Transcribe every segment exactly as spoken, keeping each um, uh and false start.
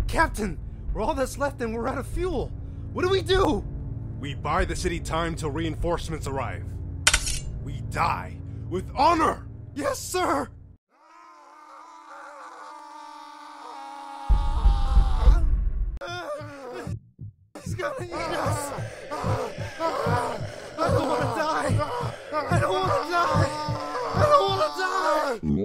Captain, we're all that's left and we're out of fuel. What do we do? We buy the city time till reinforcements arrive. We die with honor! Yes, sir! He's gonna eat us! I don't wanna die! I don't wanna die! I don't wanna die!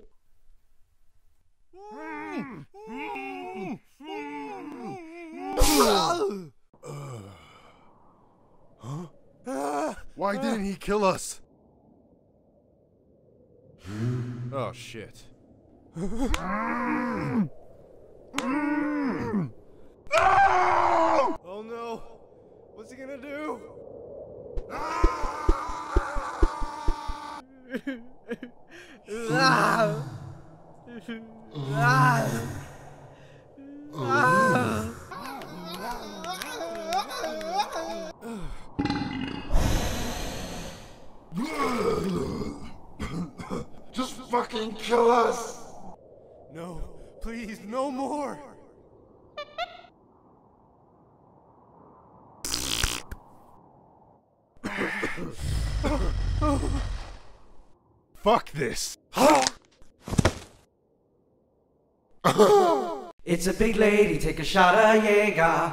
Huh? Why didn't he kill us? Oh, shit. Oh no! What's he gonna do? Just fucking kill us! No, please, no more! Fuck this! It's a big lady, take a shot of Jaeger.